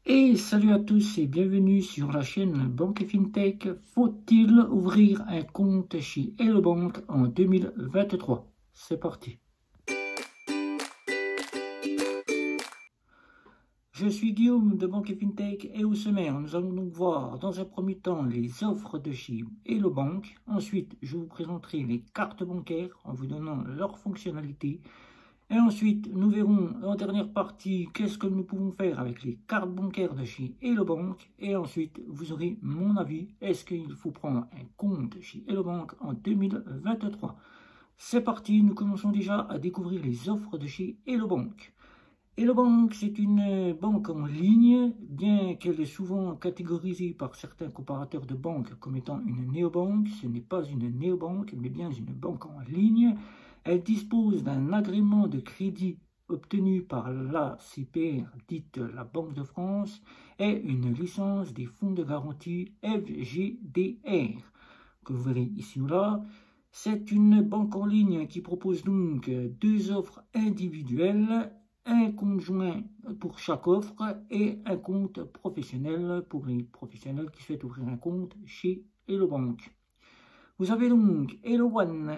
Et salut à tous et bienvenue sur la chaîne Banque et FinTech. Faut-il ouvrir un compte chez Hello Bank en 2023? C'est parti. Je suis Guillaume de Banque et FinTech et au sommaire, nous allons donc voir dans un premier temps les offres de chez Hello Bank. Ensuite, je vous présenterai les cartes bancaires en vous donnant leurs fonctionnalités. Et ensuite, nous verrons en dernière partie qu'est-ce que nous pouvons faire avec les cartes bancaires de chez Hello Bank. Et ensuite, vous aurez mon avis. Est-ce qu'il faut prendre un compte chez Hello Bank en 2023? C'est parti, nous commençons déjà à découvrir les offres de chez Hello Bank. Hello Bank, c'est une banque en ligne, bien qu'elle est souvent catégorisée par certains comparateurs de banques comme étant une néobanque. Ce n'est pas une néobanque, mais bien une banque en ligne. Elle dispose d'un agrément de crédit obtenu par l'ACPR, dite la Banque de France, et une licence des fonds de garantie FGDR, que vous verrez ici ou là. C'est une banque en ligne qui propose donc deux offres individuelles, un compte joint pour chaque offre et un compte professionnel pour les professionnels qui souhaitent ouvrir un compte chez Hello Bank. Vous avez donc Hello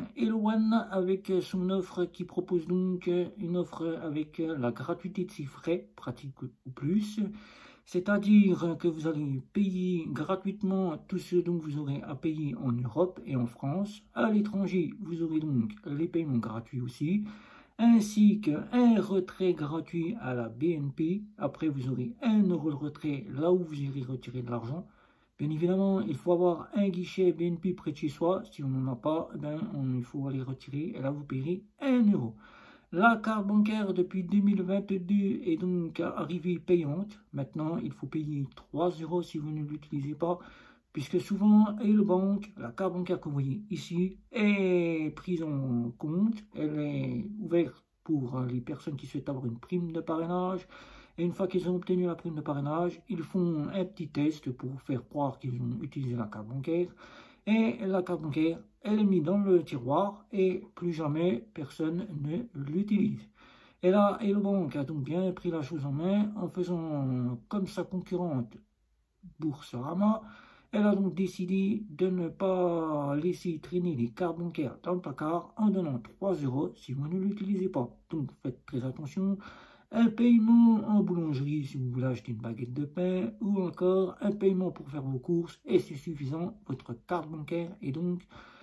One avec son offre qui propose donc une offre avec la gratuité de ses frais, pratique ou plus. C'est-à-dire que vous allez payer gratuitement tout ce dont vous aurez à payer en Europe et en France. À l'étranger, vous aurez donc les paiements gratuits aussi, ainsi qu'un retrait gratuit à la BNP. Après, vous aurez 1 € de retrait là où vous irez retirer de l'argent. Bien évidemment, il faut avoir un guichet BNP près de chez soi. Si on n'en a pas, il faut aller retirer et là, vous paierez 1 €. La carte bancaire depuis 2022 est donc arrivée payante. Maintenant, il faut payer 3 € si vous ne l'utilisez pas, puisque souvent, Hello Bank, la carte bancaire que vous voyez ici, est prise en compte. Elle est ouverte pour les personnes qui souhaitent avoir une prime de parrainage. Et une fois qu'ils ont obtenu la prime de parrainage, ils font un petit test pour faire croire qu'ils ont utilisé la carte bancaire. Et la carte bancaire, elle est mise dans le tiroir et plus jamais personne ne l'utilise. Et là, Hello Bank a donc bien pris la chose en main en faisant comme sa concurrente Boursorama. Elle a donc décidé de ne pas laisser traîner les cartes bancaires dans le placard en donnant 3 € si vous ne l'utilisez pas. Donc faites très attention. Un paiement en boulangerie si vous voulez acheter une baguette de pain ou encore un paiement pour faire vos courses et c'est suffisant. Votre carte bancaire est donc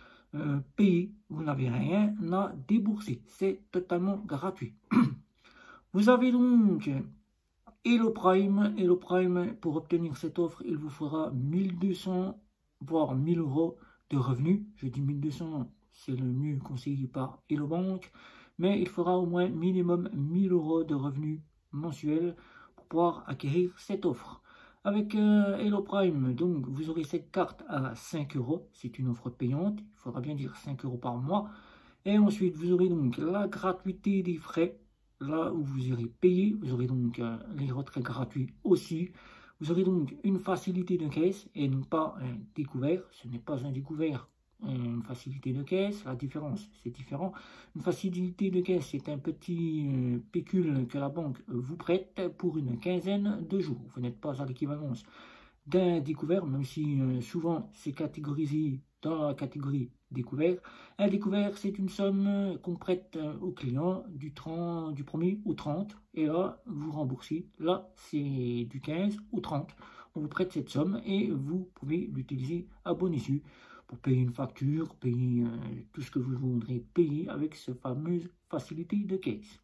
payée. Vous n'avez rien à débourser. C'est totalement gratuit. Vous avez donc Hello Prime. Hello Prime, pour obtenir cette offre, il vous faudra 1200 voire 1000 € de revenus. Je dis 1200, c'est le mieux conseillé par Hello Bank. Mais il faudra au moins minimum 1000 € de revenus mensuels pour pouvoir acquérir cette offre. Avec Hello Prime, donc vous aurez cette carte à 5 €, c'est une offre payante, il faudra bien dire 5 € par mois. Et ensuite, vous aurez donc la gratuité des frais, là où vous irez payer, vous aurez donc les retraits gratuits aussi. Vous aurez donc une facilité de caisse et non pas un découvert, ce n'est pas un découvert. Une facilité de caisse, la différence c'est différent. Une facilité de caisse c'est un petit pécule que la banque vous prête pour une quinzaine de jours. Vous n'êtes pas à l'équivalence d'un découvert, même si souvent c'est catégorisé dans la catégorie découvert. Un découvert, c'est une somme qu'on prête au client du 1er au 30, et là, vous remboursez. Là, c'est du 15 au 30. On vous prête cette somme et vous pouvez l'utiliser à bon escient pour payer une facture, payer tout ce que vous voudrez payer avec cette fameuse facilité de caisse.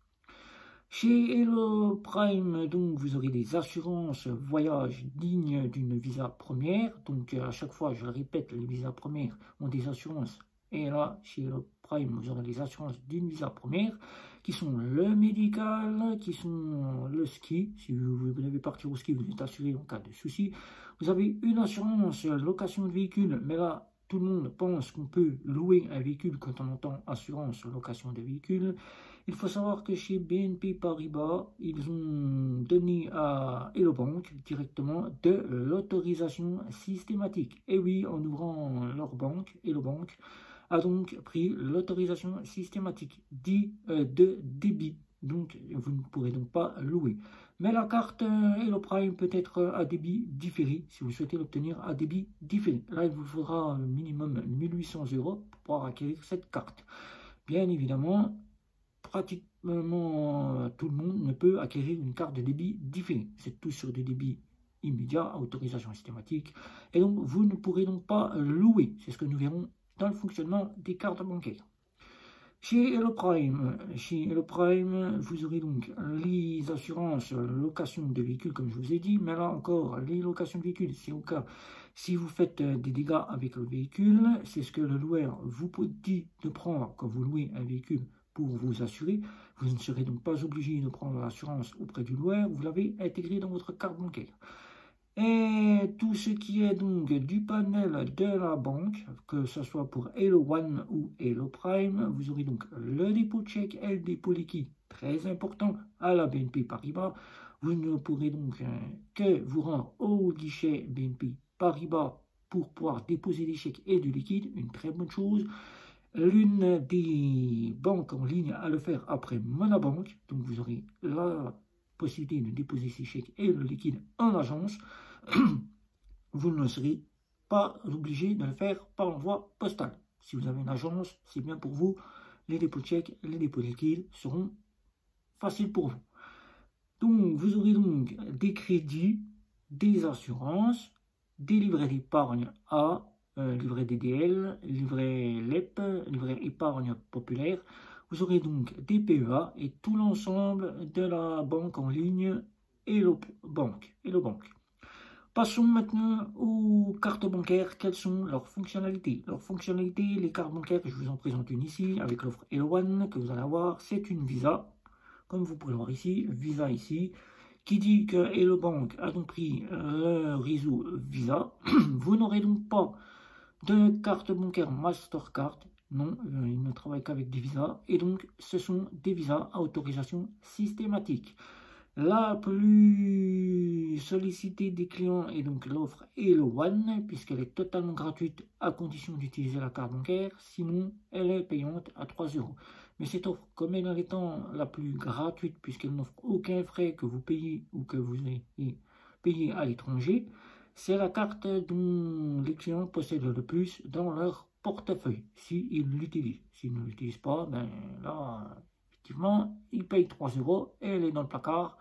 Chez Hello Prime, donc, vous aurez des assurances voyage dignes d'une visa première. Donc, à chaque fois, je le répète, les visas premières ont des assurances. Et là, chez Hello Prime, vous aurez des assurances d'une visa première, qui sont le médical, qui sont le ski. Si vous devez partir au ski, vous êtes assuré en cas de souci. Vous avez une assurance location de véhicule, mais là, tout le monde pense qu'on peut louer un véhicule quand on entend assurance location de véhicule. Il faut savoir que chez BNP Paribas, ils ont donné à Hello Bank directement de l'autorisation systématique. Et oui, en ouvrant leur banque, Hello Bank a donc pris l'autorisation systématique dit de débit. Donc, vous ne pourrez donc pas louer. Mais la carte Hello Prime peut être à débit différé, si vous souhaitez l'obtenir à débit différé. Là, il vous faudra minimum 1800 € pour pouvoir acquérir cette carte. Bien évidemment, pratiquement tout le monde ne peut acquérir une carte de débit différé. C'est tout sur des débits immédiats, à autorisation systématique. Et donc, vous ne pourrez donc pas louer. C'est ce que nous verrons dans le fonctionnement des cartes bancaires. Chez Hello Prime, vous aurez donc les assurances location de véhicules, comme je vous ai dit, mais là encore, les locations de véhicules, c'est au cas si vous faites des dégâts avec le véhicule, c'est ce que le loueur vous dit de prendre quand vous louez un véhicule pour vous assurer. Vous ne serez donc pas obligé de prendre l'assurance auprès du loueur, vous l'avez intégré dans votre carte bancaire. Et tout ce qui est donc du panel de la banque, que ce soit pour Hello One ou Hello Prime, vous aurez donc le dépôt de chèque et le dépôt liquide, très important, à la BNP Paribas. Vous ne pourrez donc que vous rendre au guichet BNP Paribas pour pouvoir déposer des chèques et du liquide, une très bonne chose. L'une des banques en ligne à le faire après Monabank, donc vous aurez la possibilité de déposer ces chèques et le liquide en agence. Vous ne serez pas obligé de le faire par envoi postal. Si vous avez une agence, c'est bien pour vous. Les dépôts de chèques, les dépôts liquides seront faciles pour vous. Donc, vous aurez donc des crédits, des assurances, des livrets d'épargne A, livret DDL, livret LEP, livret épargne populaire. Vous aurez donc des PEA et tout l'ensemble de la banque en ligne Hello Bank. Passons maintenant aux cartes bancaires. Quelles sont leurs fonctionnalités? Leurs fonctionnalités, les cartes bancaires, je vous en présente une ici avec l'offre Hello One que vous allez avoir. C'est une Visa, comme vous pouvez le voir ici, Visa ici, qui dit que Hello Bank a donc pris le réseau Visa. Vous n'aurez donc pas de carte bancaire Mastercard. Non, ils ne travaillent qu'avec des visas. Et donc, ce sont des visas à autorisation systématique. La plus sollicitée des clients est donc l'offre Hello One, puisqu'elle est totalement gratuite à condition d'utiliser la carte bancaire. Sinon, elle est payante à 3 €. Mais cette offre, comme elle étant la plus gratuite, puisqu'elle n'offre aucun frais que vous payez ou que vous ayez payé à l'étranger, c'est la carte dont les clients possèdent le plus dans leur portefeuille, s'ils l'utilisent. S'ils ne l'utilisent pas, ben là, effectivement, ils payent 3 € et elle est dans le placard,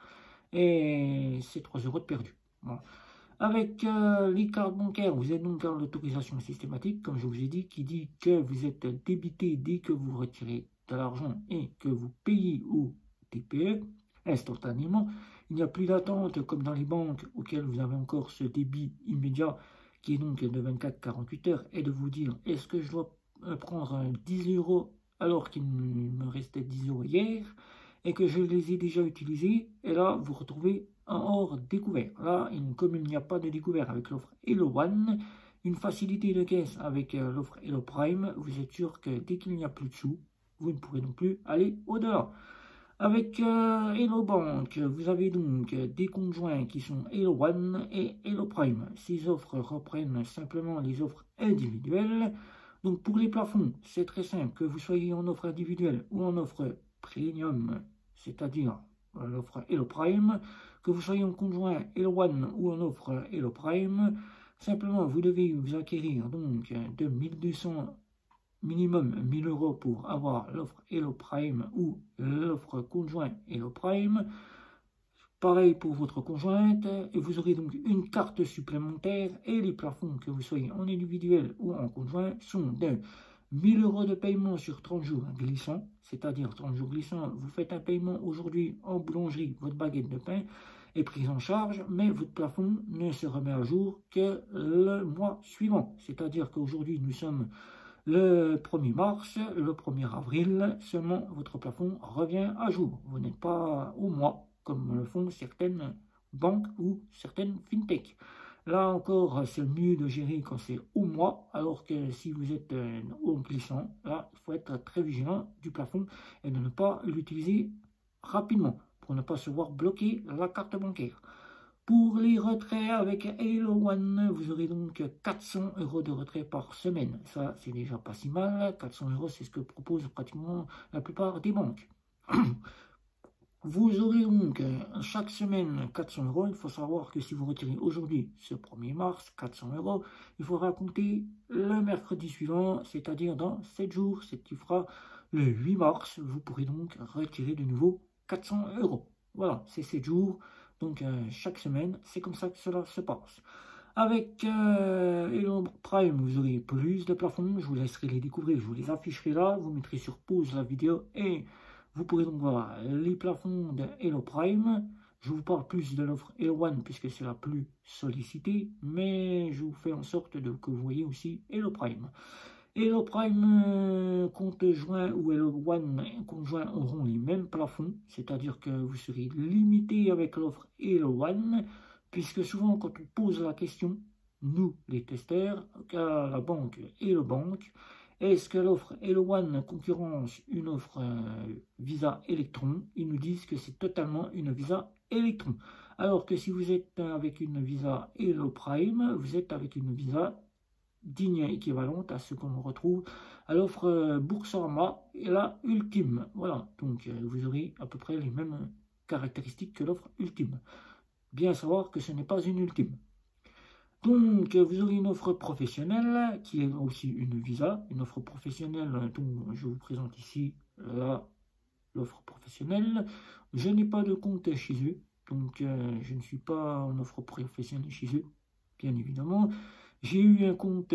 et c'est 3 € de perdu. Voilà. Avec les cartes bancaires, vous êtes donc dans l'autorisation systématique, comme je vous ai dit, qui dit que vous êtes débité dès que vous retirez de l'argent et que vous payez au TPE instantanément. Il n'y a plus d'attente comme dans les banques auxquelles vous avez encore ce débit immédiat qui est donc de 24-48 heures et de vous dire est-ce que je dois prendre 10 € alors qu'il me restait 10 € hier et que je les ai déjà utilisés, et là vous retrouvez un hors découvert. Là, comme il n'y a pas de découvert avec l'offre Hello One, une facilité de caisse avec l'offre Hello Prime, vous êtes sûr que dès qu'il n'y a plus de sous, vous ne pourrez non plus aller au-delà. Avec Hello Bank, vous avez donc des comptes joints qui sont Hello One et Hello Prime. Ces offres reprennent simplement les offres individuelles. Donc pour les plafonds, c'est très simple, que vous soyez en offre individuelle ou en offre premium, c'est-à-dire l'offre Hello Prime, que vous soyez en conjoint Hello One ou en offre Hello Prime, simplement vous devez vous acquérir donc de 1200 minimum 1000 € pour avoir l'offre Hello Prime ou l'offre conjoint Hello Prime. Pareil pour votre conjointe, et vous aurez donc une carte supplémentaire, et les plafonds, que vous soyez en individuel ou en conjoint, sont de 1000 € de paiement sur 30 jours glissants, c'est-à-dire 30 jours glissants, vous faites un paiement aujourd'hui en boulangerie, votre baguette de pain est prise en charge, mais votre plafond ne se remet à jour que le mois suivant, c'est-à-dire qu'aujourd'hui nous sommes le 1er mars, le 1er avril, seulement votre plafond revient à jour, vous n'êtes pas au mois, comme le font certaines banques ou certaines fintech. Là encore, c'est mieux de gérer quand c'est au mois, alors que si vous êtes au glissant, là, il faut être très vigilant du plafond et de ne pas l'utiliser rapidement pour ne pas se voir bloquer la carte bancaire. Pour les retraits avec Hello One, vous aurez donc 400 € de retrait par semaine. Ça, c'est déjà pas si mal. 400 €, c'est ce que proposent pratiquement la plupart des banques. Vous aurez donc chaque semaine 400 euros. Il faut savoir que si vous retirez aujourd'hui, ce 1er mars, 400 euros, il faudra compter le mercredi suivant, c'est-à-dire dans 7 jours, ce qui fera le 8 mars. Vous pourrez donc retirer de nouveau 400 euros. Voilà, c'est 7 jours, donc chaque semaine, c'est comme ça que cela se passe. Avec Elon Prime, vous aurez plus de plafonds, je vous laisserai les découvrir, je vous les afficherai là, vous mettrez sur pause la vidéo et vous pourrez donc voir les plafonds de Hello Prime. Je vous parle plus de l'offre Hello One puisque c'est la plus sollicitée, mais je vous fais en sorte que vous voyez aussi Hello Prime. Hello Prime compte joint ou Hello One compte joint auront les mêmes plafonds, c'est-à-dire que vous serez limité avec l'offre Hello One, puisque souvent quand on pose la question, nous les testeurs, à la banque et le banque, est-ce que l'offre Hello One concurrence une offre Visa Electron? Ils nous disent que c'est totalement une Visa Electron. Alors que si vous êtes avec une Visa Hello Prime, vous êtes avec une Visa digne équivalente à ce qu'on retrouve à l'offre Boursorama et la Ultime. Voilà, donc vous aurez à peu près les mêmes caractéristiques que l'offre Ultime. Bien savoir que ce n'est pas une Ultime. Donc, vous aurez une offre professionnelle qui est aussi une Visa, une offre professionnelle dont je vous présente ici l'offre professionnelle. Je n'ai pas de compte chez eux, donc je ne suis pas en offre professionnelle chez eux, bien évidemment. J'ai eu un compte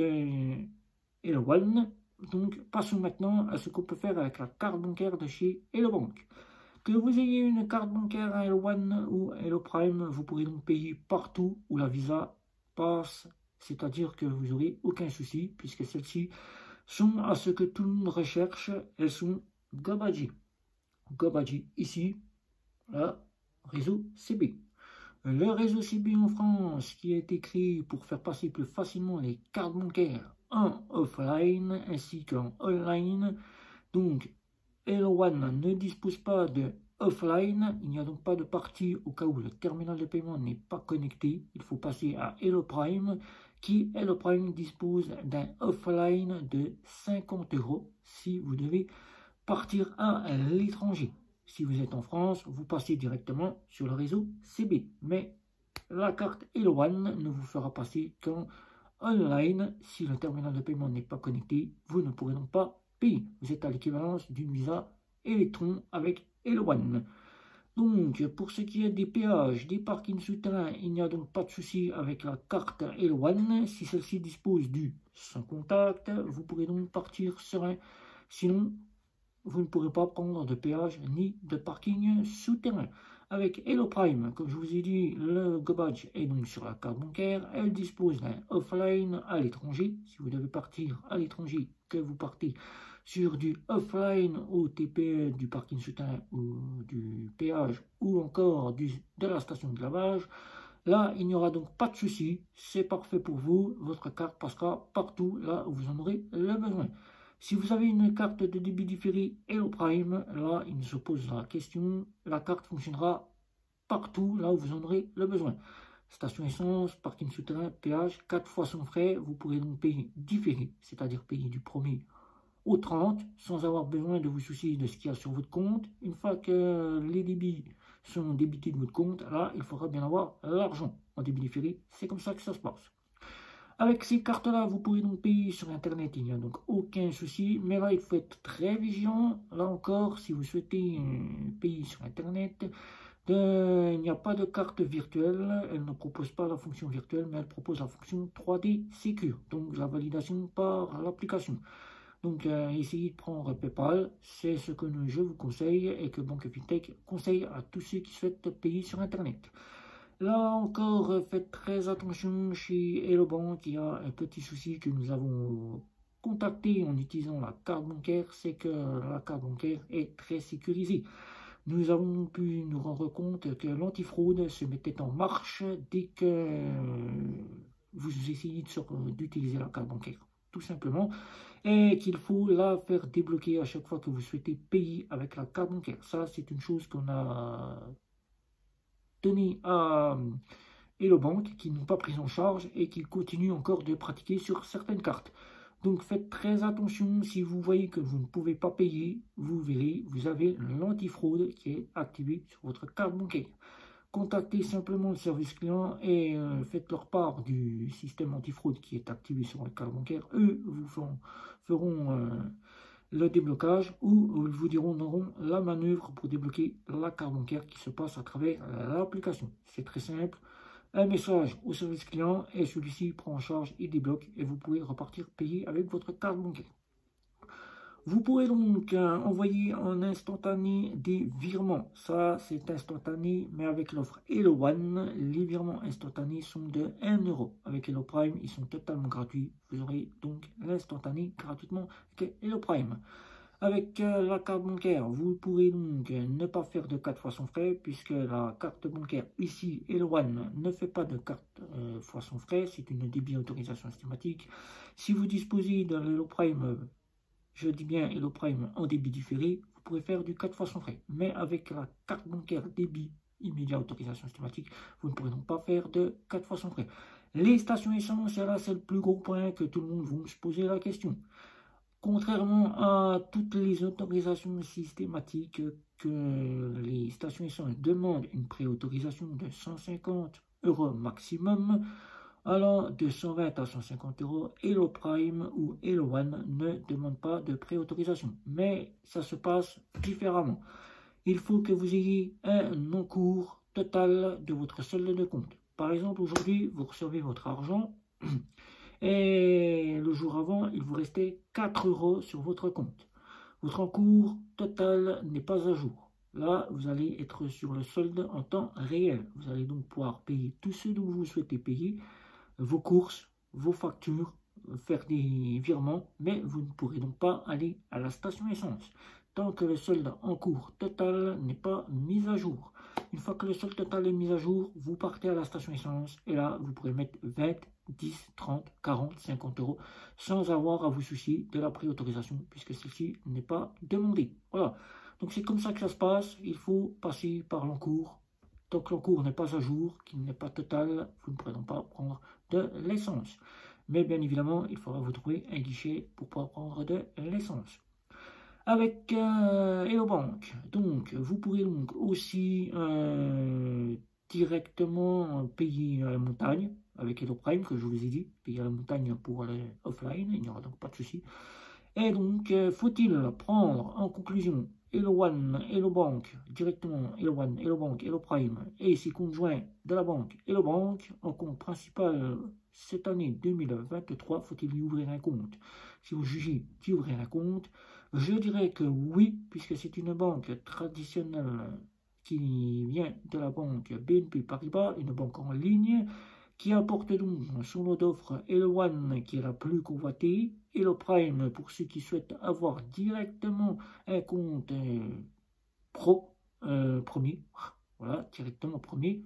Hello One, donc passons maintenant à ce qu'on peut faire avec la carte bancaire de chez Hello Bank. Que vous ayez une carte bancaire à Hello One ou Hello Prime, vous pourrez donc payer partout où la Visa passe, c'est-à-dire que vous n'aurez aucun souci, puisque celles-ci sont à ce que tout le monde recherche, elles sont GoBadge. GoBadge ici, là, réseau CB. Le réseau CB en France qui a été créé pour faire passer plus facilement les cartes bancaires en offline ainsi qu'en online. Donc, Hello One ne dispose pas de offline, il n'y a donc pas de partie au cas où le terminal de paiement n'est pas connecté. Il faut passer à Hello Prime qui, Hello Prime, dispose d'un offline de 50 euros si vous devez partir à l'étranger. Si vous êtes en France, vous passez directement sur le réseau CB. Mais la carte Hello One ne vous fera passer qu'en online. Si le terminal de paiement n'est pas connecté, vous ne pourrez donc pas payer. Vous êtes à l'équivalence d'une Visa Electron avec Hello One. Donc, pour ce qui est des péages, des parkings souterrains, il n'y a donc pas de souci avec la carte Hello One. Si celle-ci dispose du sans contact, vous pourrez donc partir serein. Sinon, vous ne pourrez pas prendre de péage ni de parking souterrain. Avec Hello Prime, comme je vous ai dit, le GoBadge est donc sur la carte bancaire. Elle dispose d'un offline à l'étranger. Si vous devez partir à l'étranger, que vous partez sur du offline au TPE du parking souterrain ou du péage ou encore de la station de lavage, là, il n'y aura donc pas de souci. C'est parfait pour vous. Votre carte passera partout là où vous en aurez le besoin. Si vous avez une carte de débit différé Hello Prime, là, il se pose la question, la carte fonctionnera partout là où vous en aurez le besoin. Station essence, parking souterrain, péage, 4 fois sans frais, vous pourrez donc payer différé, c'est-à-dire payer du 1er au 30, sans avoir besoin de vous soucier de ce qu'il y a sur votre compte. Une fois que les débits sont débités de votre compte, là, il faudra bien avoir l'argent en débit différé. C'est comme ça que ça se passe. Avec ces cartes-là, vous pouvez donc payer sur Internet, il n'y a donc aucun souci. Mais là, il faut être très vigilant. Là encore, si vous souhaitez payer sur Internet, il n'y a pas de carte virtuelle. Elle ne propose pas la fonction virtuelle, mais elle propose la fonction 3D Secure, donc la validation par l'application. Donc, essayez de prendre PayPal. C'est ce que je vous conseille et que Banque Fintech conseille à tous ceux qui souhaitent payer sur Internet. Là encore, faites très attention chez Hello Bank, il y a un petit souci que nous avons contacté en utilisant la carte bancaire, c'est que la carte bancaire est très sécurisée. Nous avons pu nous rendre compte que l'antifraude se mettait en marche dès que vous essayez d'utiliser la carte bancaire, tout simplement, et qu'il faut la faire débloquer à chaque fois que vous souhaitez payer avec la carte bancaire. Ça, c'est une chose qu'on a donné à Hello Bank qui n'ont pas pris en charge et qui continuent encore de pratiquer sur certaines cartes. Donc faites très attention, si vous voyez que vous ne pouvez pas payer, vous verrez, vous avez l'antifraude qui est activé sur votre carte bancaire. Contactez simplement le service client et faites leur part du système antifraude qui est activé sur votre carte bancaire. Eux vous feront le déblocage ou ils vous diront la manœuvre pour débloquer la carte bancaire qui se passe à travers l'application. C'est très simple. Un message au service client et celui-ci prend en charge et débloque et vous pouvez repartir payer avec votre carte bancaire. Vous pourrez donc envoyer en instantané des virements. Ça, c'est instantané, mais avec l'offre Hello One, les virements instantanés sont de 1 €. Avec Hello Prime, ils sont totalement gratuits. Vous aurez donc l'instantané gratuitement avec Hello Prime. Avec la carte bancaire, vous pourrez donc ne pas faire de 4 fois sans frais, puisque la carte bancaire ici, Hello One, ne fait pas de carte fois sans frais. C'est une débit autorisation systématique. Si vous disposez de Hello Prime, je dis bien Hello Prime en débit différé, vous pourrez faire du 4 fois sans frais. Mais avec la carte bancaire débit immédiat autorisation systématique, vous ne pourrez donc pas faire de 4 fois sans frais. Les stations essence, là c'est le plus gros point que tout le monde va se poser la question. Contrairement à toutes les autorisations systématiques que les stations essence demandent une préautorisation de 150 € maximum, allant de 120 à 150 €, Hello Prime ou Hello One ne demande pas de préautorisation. Mais ça se passe différemment. Il faut que vous ayez un encours total de votre solde de compte. Par exemple, aujourd'hui, vous recevez votre argent et le jour avant, il vous restait 4 € sur votre compte. Votre encours total n'est pas à jour. Là, vous allez être sur le solde en temps réel. Vous allez donc pouvoir payer tout ce dont vous souhaitez payer, vos courses, vos factures, faire des virements, mais vous ne pourrez donc pas aller à la station essence tant que le solde en cours total n'est pas mis à jour. Une fois que le solde total est mis à jour, vous partez à la station essence et là, vous pourrez mettre 20, 10, 30, 40, 50 € sans avoir à vous soucier de la préautorisation puisque celle-ci n'est pas demandée. Voilà, donc c'est comme ça que ça se passe. Il faut passer par l'encours. Tant que l'encours n'est pas à jour, qu'il n'est pas total, vous ne pourrez donc pas prendre de l'essence. Mais bien évidemment, il faudra vous trouver un guichet pour pouvoir prendre de l'essence. Avec Hello Bank, donc vous pourrez donc aussi directement payer à la montagne avec Hello Prime, que je vous ai dit, payer à la montagne pour les offline, il n'y aura donc pas de souci. Et donc, faut-il prendre en conclusion Hello One, Hello Bank, directement Hello One, Hello Bank, Hello Prime, et ses comptes joints de la banque Hello Bank, en compte principal cette année 2023, faut-il y ouvrir un compte? Si vous jugez d'y ouvrir un compte, je dirais que oui, puisque c'est une banque traditionnelle qui vient de la banque BNP Paribas, une banque en ligne, qui apporte donc son lot d'offres Hello One qui est la plus convoitée, Hello Prime pour ceux qui souhaitent avoir directement un compte premier, voilà, directement premier,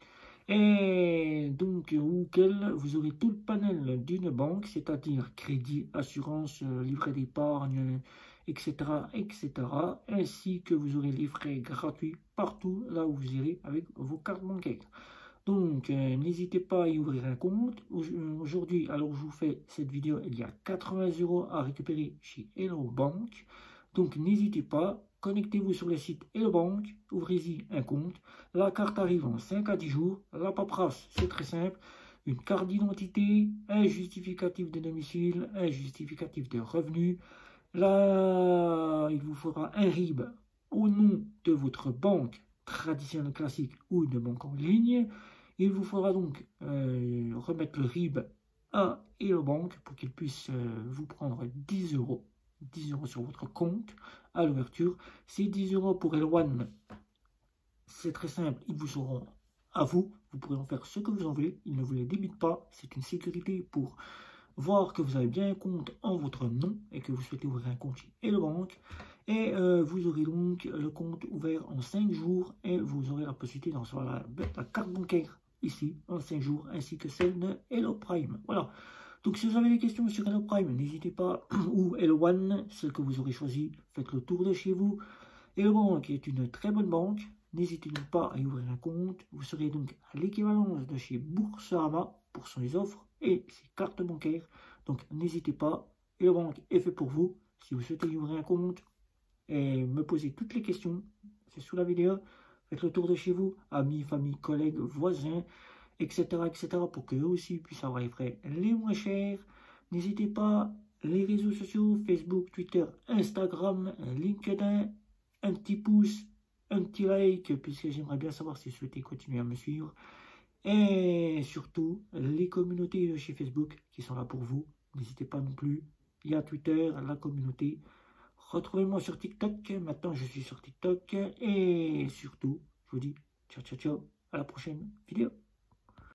et donc auquel vous aurez tout le panel d'une banque, c'est-à-dire crédit, assurance, livret d'épargne, etc., etc., ainsi que vous aurez les frais gratuits partout là où vous irez avec vos cartes bancaires. Donc, n'hésitez pas à y ouvrir un compte. Aujourd'hui, alors que je vous fais cette vidéo, il y a 80 € à récupérer chez Hello Bank. Donc, n'hésitez pas, connectez-vous sur le site Hello Bank, ouvrez-y un compte. La carte arrive en 5 à 10 jours. La paperasse, c'est très simple. Une carte d'identité, un justificatif de domicile, un justificatif de revenu. Là, il vous faudra un RIB au nom de votre banque traditionnelle classique ou de banque en ligne. Il vous faudra donc remettre le RIB à Hello Bank pour qu'il puisse vous prendre 10 €. 10 € sur votre compte à l'ouverture. Ces 10 € pour Hello One, c'est très simple, ils vous seront à vous. Vous pourrez en faire ce que vous en voulez. Ils ne vous les débitent pas. C'est une sécurité pour voir que vous avez bien un compte en votre nom et que vous souhaitez ouvrir un compte chez Hello Bank. Et vous aurez donc le compte ouvert en 5 jours et vous aurez la possibilité d'en recevoir la carte bancaire ici en 5 jours ainsi que celle de Hello Prime. Voilà. Donc si vous avez des questions sur Hello Prime, n'hésitez pas, ou Hello One, celle que vous aurez choisi, faites le tour de chez vous. Hello Bank est une très bonne banque. N'hésitez donc pas à y ouvrir un compte. Vous serez donc à l'équivalence de chez Boursorama pour ses offres et ses cartes bancaires. Donc n'hésitez pas, et le banque est fait pour vous. Si vous souhaitez y ouvrir un compte et me poser toutes les questions, c'est sous la vidéo. Faites le tour de chez vous, amis, famille, collègues, voisins, etc., pour qu'eux aussi puissent avoir les frais les moins chers. N'hésitez pas, les réseaux sociaux, Facebook, Twitter, Instagram, LinkedIn, un petit pouce, un petit like, puisque j'aimerais bien savoir si vous souhaitez continuer à me suivre. Et surtout, les communautés de chez Facebook qui sont là pour vous. N'hésitez pas non plus. Il y a Twitter, la communauté. Retrouvez-moi sur TikTok. Maintenant, je suis sur TikTok. Et surtout, je vous dis ciao, ciao, ciao. À la prochaine vidéo.